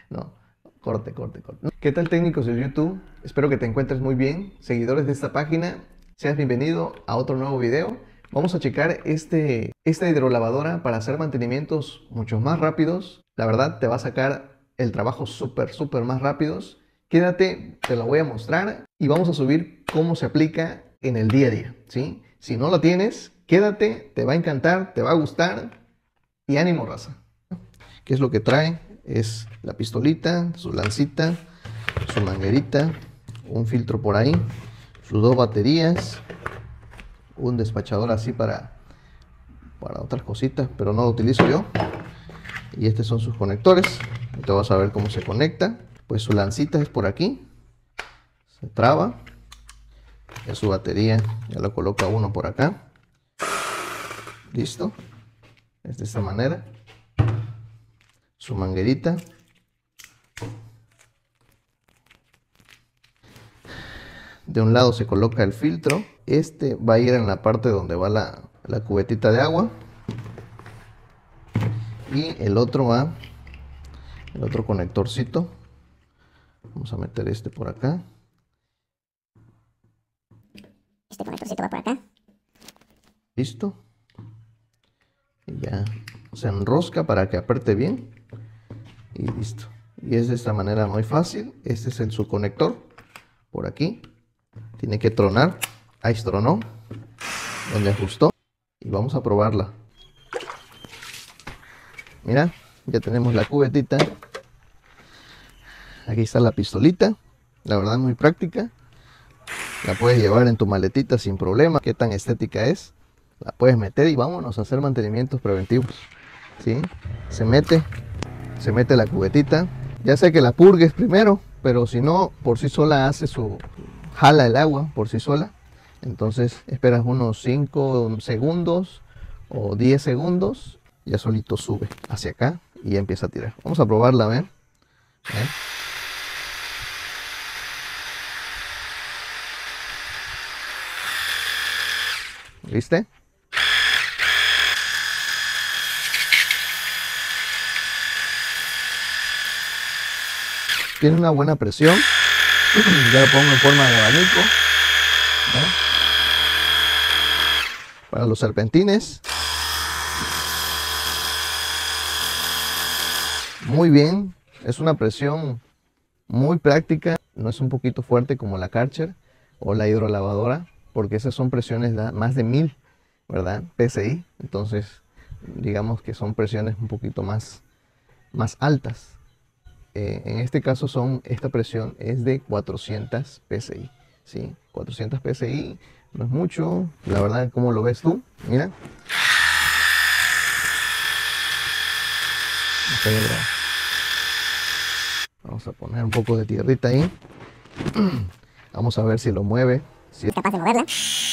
No, corte. ¿Qué tal, técnicos de YouTube? Espero que te encuentres muy bien. Seguidores de esta página, seas bienvenido a otro nuevo video. Vamos a checar esta hidrolavadora para hacer mantenimientos mucho más rápidos. La verdad, te va a sacar el trabajo súper más rápidos. Quédate, te lo voy a mostrar y vamos a subir cómo se aplica en el día a día, ¿sí? Si no lo tienes, quédate, te va a encantar, te va a gustar y ánimo, raza. ¿Qué es lo que trae? Es la pistolita, su lancita, su manguerita, un filtro por ahí, sus dos baterías, un despachador así para otras cositas, pero no lo utilizo yo. Y estos son sus conectores. Te vas a ver cómo se conecta. Pues su lancita es por aquí, se traba. Ya su batería ya lo coloca uno por acá. Listo. Es de esta manera. Su manguerita. De un lado se coloca el filtro. Este va a ir en la parte donde va la cubetita de agua. Y el otro va, el otro conectorcito. Vamos a meter este por acá. Este conectorcito va por acá. Listo. Y ya se enrosca para que apriete bien. Y listo. Y es de esta manera muy fácil. Este es su conector. Por aquí. Tiene que tronar. Ahí tronó. Donde ajustó. Y vamos a probarla. Mira, ya tenemos la cubetita. Aquí está la pistolita. La verdad, muy práctica. La puedes llevar en tu maletita sin problema. Qué tan estética es. La puedes meter y vámonos a hacer mantenimientos preventivos. ¿Sí? Se mete la cubetita. Ya sé que la purgues primero, pero si no, por sí sola jala el agua por sí sola. Entonces esperas unos 5 segundos o 10 segundos. Ya solito sube hacia acá y ya empieza a tirar. Vamos a probarla, a ver. ¿Viste? Tiene una buena presión. Ya lo pongo en forma de abanico. Para los serpentines. Muy bien. Es una presión muy práctica. No es un poquito fuerte como la Karcher o la hidrolavadora, porque esas son presiones de más de 1000, ¿verdad? PSI. Entonces, digamos que son presiones un poquito más altas. En este caso esta presión es de 400 PSI, ¿sí? 400 PSI no es mucho, la verdad. ¿Cómo lo ves tú? Mira. Vamos a poner un poco de tierrita ahí. Vamos a ver si lo mueve. Si es capaz de moverla.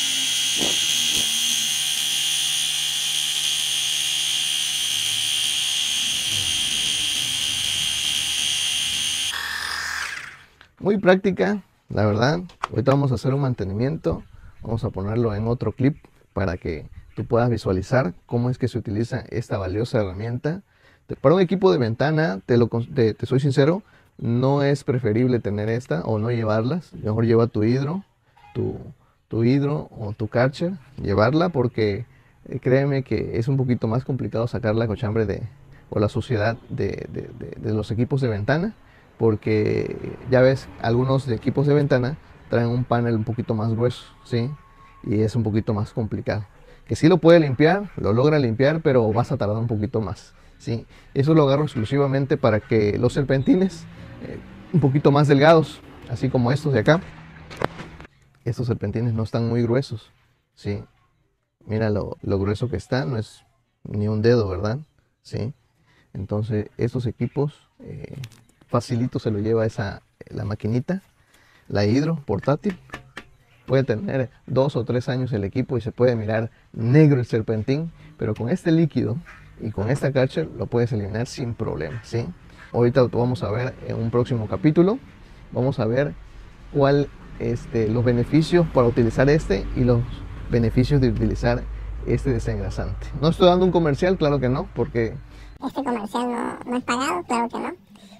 Muy práctica, la verdad. Ahorita vamos a hacer un mantenimiento. Vamos a ponerlo en otro clip para que tú puedas visualizar cómo es que se utiliza esta valiosa herramienta. Para un equipo de ventana, te soy sincero, no es preferible tener esta o no llevarlas. Mejor lleva tu hidro o tu Karcher, llevarla, porque créeme que es un poquito más complicado sacar la cochambre o la suciedad de los equipos de ventana, porque ya ves, algunos de equipos de ventana traen un panel un poquito más grueso, ¿sí? Y es un poquito más complicado. Que sí lo puede limpiar, lo logra limpiar, pero vas a tardar un poquito más, ¿sí? Eso lo agarro exclusivamente para que los serpentines un poquito más delgados, así como estos de acá. Estos serpentines no están muy gruesos, ¿sí? Mira lo grueso que está, no es ni un dedo, ¿verdad? ¿Sí? Entonces estos equipos facilito se lo lleva la maquinita, la hidro portátil. Puede tener 2 o 3 años el equipo y se puede mirar negro el serpentín, pero con este líquido y con esta Karcher lo puedes eliminar sin problema, ¿sí? Ahorita lo vamos a ver en un próximo capítulo. Vamos a ver los beneficios para utilizar y los beneficios de utilizar este desengrasante. No estoy dando un comercial, claro que no, porque este comercial no es pagado, claro que no.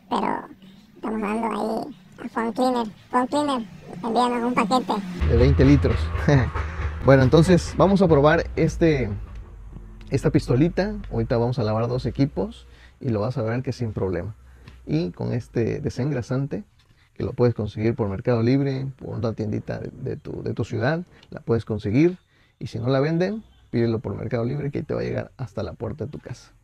pero estamos dando ahí a Phone Cleaner. Phone Cleaner, envíanos un paquete. De 20 litros. Bueno, entonces vamos a probar esta pistolita. Ahorita vamos a lavar 2 equipos y lo vas a ver que sin problema. Y con este desengrasante, que lo puedes conseguir por Mercado Libre, por una tiendita de tu ciudad, la puedes conseguir. Y si no la venden, pídelo por Mercado Libre, que te va a llegar hasta la puerta de tu casa.